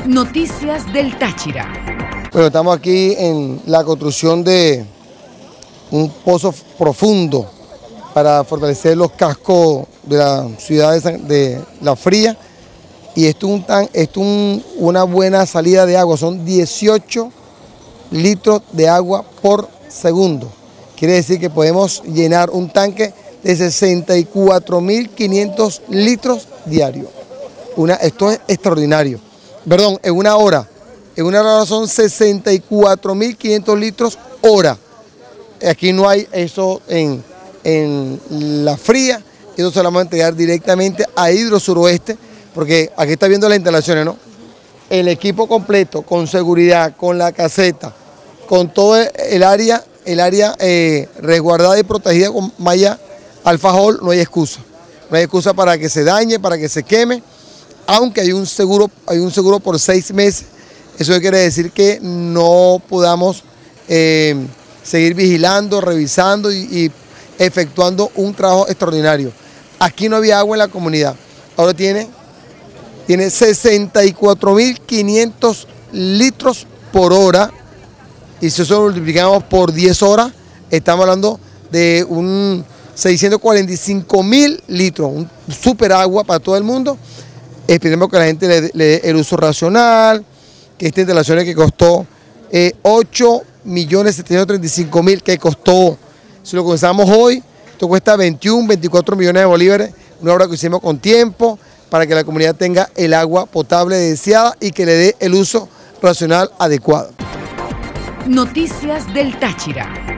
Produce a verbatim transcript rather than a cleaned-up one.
Noticias del Táchira. Bueno, estamos aquí en la construcción de un pozo profundo para fortalecer los cascos de la ciudad de, San, de La Fría. Y esto es, un tan, esto es un, una buena salida de agua, son dieciocho litros de agua por segundo. Quiere decir que podemos llenar un tanque de sesenta y cuatro mil quinientos litros diarios. Una, esto es extraordinario. Perdón, en una hora. En una hora son sesenta y cuatro mil quinientos litros hora. Aquí no hay eso en, en La Fría. Eso se lo vamos a entregar directamente a Hidrosuroeste, porque aquí está viendo las instalaciones, ¿no? El equipo completo, con seguridad, con la caseta, con todo el área, el área eh, resguardada y protegida con malla alfajor, no hay excusa. No hay excusa para que se dañe, para que se queme, aunque hay un seguro, hay un seguro por seis meses. Eso quiere decir que no podamos eh, seguir vigilando, revisando y, y efectuando un trabajo extraordinario. Aquí no había agua en la comunidad, ahora tiene, tiene sesenta y cuatro mil quinientos litros por hora, y si eso lo multiplicamos por diez horas, estamos hablando de un seiscientos cuarenta y cinco mil litros, un super agua para todo el mundo. Esperemos que la gente le, le dé el uso racional, que esta instalación que costó eh, ocho millones setecientos treinta y cinco mil, que costó, si lo comenzamos hoy, esto cuesta veintiuno, veinticuatro millones de bolívares, una obra que hicimos con tiempo, para que la comunidad tenga el agua potable deseada y que le dé el uso racional adecuado. Noticias del Táchira.